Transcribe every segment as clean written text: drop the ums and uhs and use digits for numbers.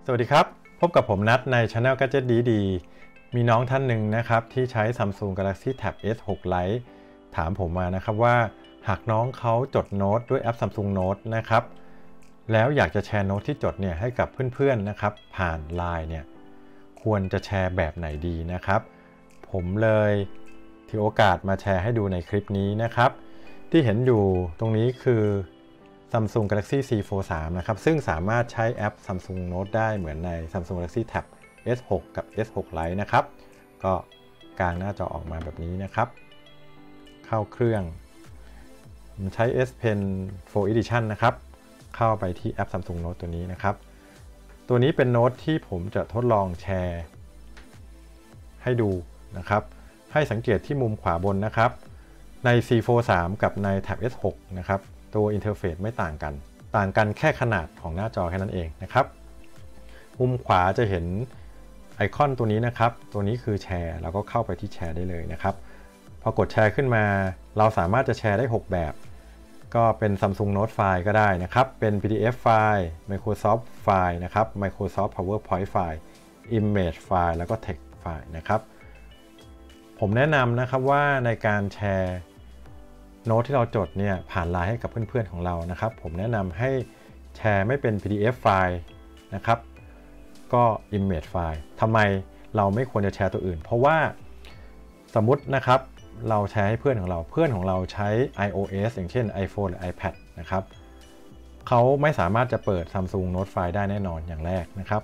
สวัสดีครับพบกับผมนัทใน Channel Gadget ดีมีน้องท่านหนึ่งนะครับที่ใช้ Samsung Galaxy Tab S6 Lite ถามผมมานะครับว่าหากน้องเขาจดโน้ตด้วยแอป Samsung Note นะครับแล้วอยากจะแชร์โน้ตที่จดเนี่ยให้กับเพื่อนๆนะครับผ่าน LINE เนี่ยควรจะแชร์แบบไหนดีนะครับผมเลยถือโอกาสมาแชร์ให้ดูในคลิปนี้นะครับที่เห็นอยู่ตรงนี้คือSamsung Galaxy C Fold 3 นะครับซึ่งสามารถใช้แอป Samsung Note ได้เหมือนใน Samsung Galaxy Tab S6 กับ S6 Lite นะครับก็กางหน้าจอออกมาแบบนี้นะครับเข้าเครื่องผมใช้ S Pen 4 Edition นะครับเข้าไปที่แอป Samsung Note ตัวนี้นะครับตัวนี้เป็นโน้ตที่ผมจะทดลองแชร์ให้ดูนะครับให้สังเกตที่มุมขวาบนนะครับใน C Fold 3 กับใน Tab S6 นะครับตัวอินเทอร์เฟซไม่ต่างกันแค่ขนาดของหน้าจอแค่นั้นเองนะครับมุมขวาจะเห็นไอคอนตัวนี้นะครับตัวนี้คือแชร์เราก็เข้าไปที่แชร์ได้เลยนะครับพอกดแชร์ขึ้นมาเราสามารถจะแชร์ได้6แบบก็เป็น Samsung Note ไฟล์ก็ได้นะครับเป็น PDF ไฟล์ Microsoft ไฟล์นะครับ Microsoft PowerPoint ไฟล์ Image ไฟล์แล้วก็ Text ไฟล์นะครับผมแนะนำนะครับว่าในการแชร์โน้ตที่เราจดเนี่ยผ่านไลน์ให้กับเพื่อนๆของเรานะครับผมแนะนำให้แชร์ไม่เป็น PDF ไฟล์นะครับก็ Image ไฟล์ทำไมเราไม่ควรจะแชร์ตัวอื่นเพราะว่าสมมุตินะครับเราแชร์ให้เพื่อนของเราใช้ iOS อย่างเช่น iPhone หรือ iPad นะครับเขาไม่สามารถจะเปิด Samsung Note ไฟล์ได้แน่นอนอย่างแรกนะครับ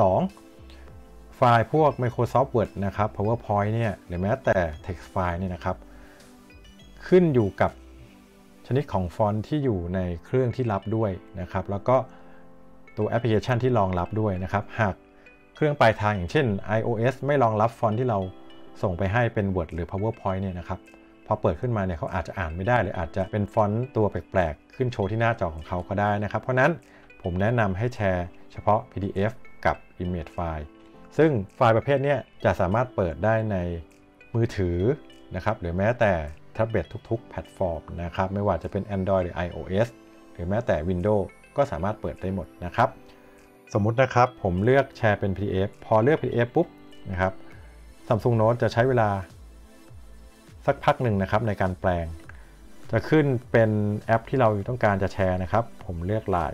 2ไฟล์พวก Microsoft Word นะครับ PowerPoint เนี่ยหรือแม้แต่ Text ไฟล์เนี่ยนะครับขึ้นอยู่กับชนิดของฟอนต์ที่อยู่ในเครื่องที่รับด้วยนะครับแล้วก็ตัวแอปพลิเคชันที่รองรับด้วยนะครับหากเครื่องปลายทางอย่างเช่น iOS ไม่รองรับฟอนต์ที่เราส่งไปให้เป็น Word หรือ PowerPoint เนี่ยนะครับพอเปิดขึ้นมาเนี่ยเขาอาจจะอ่านไม่ได้หรืออาจจะเป็นฟอนต์ตัวแปลกๆขึ้นโชว์ที่หน้าจอของเขาก็ได้นะครับเพราะนั้นผมแนะนำให้แชร์เฉพาะ PDF กับ Image ไฟล์ซึ่งไฟล์ประเภทนี้จะสามารถเปิดได้ในมือถือนะครับหรือแม้แต่แท็บเล็ตทุกๆแพลตฟอร์มนะครับไม่ว่าจะเป็น Android หรือ iOS หรือแม้แต่ Windows ก็สามารถเปิดได้หมดนะครับสมมุตินะครับผมเลือกแชร์เป็น PDF พอเลือก PDF ปุ๊บนะครับ Samsung Note จะใช้เวลาสักพักหนึ่งนะครับในการแปลงจะขึ้นเป็นแอปที่เราต้องการจะแชร์นะครับผมเลือก LINE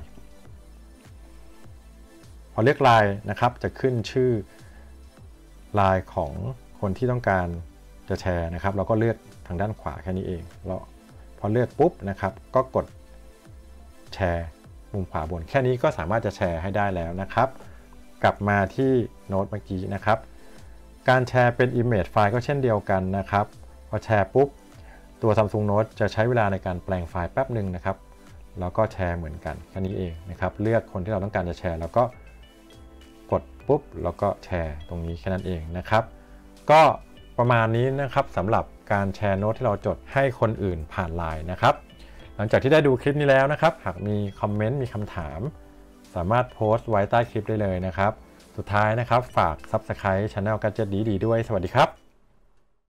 พอเลือก LINE นะครับจะขึ้นชื่อ LINE ของคนที่ต้องการจะแชร์นะครับเราก็เลือกทางด้านขวาแค่นี้เองแล้วพอเลือกปุ๊บนะครับก็กดแชร์มุมขวาบนแค่นี้ก็สามารถจะแชร์ให้ได้แล้วนะครับกลับมาที่โน้ตเมื่อกี้นะครับการแชร์เป็น Image ไฟล์ก็เช่นเดียวกันนะครับพอแชร์ปุ๊บตัว Samsung Note จะใช้เวลาในการแปลงไฟล์แป๊บหนึ่งนะครับแล้วก็แชร์เหมือนกันแค่นี้เองนะครับเลือกคนที่เราต้องการจะแชร์แล้วก็กดปุ๊บแล้วก็แชร์ตรงนี้แค่นั้นเองนะครับก็ประมาณนี้นะครับสำหรับการแชร์โน้ตที่เราจดให้คนอื่นผ่าน LINE นะครับหลังจากที่ได้ดูคลิปนี้แล้วนะครับหากมีคอมเมนต์มีคำถามสามารถโพสต์ไว้ใต้คลิปได้เลยนะครับสุดท้ายนะครับฝาก Subscribe Channel Gadget ดีด้วยสวัสดีครับ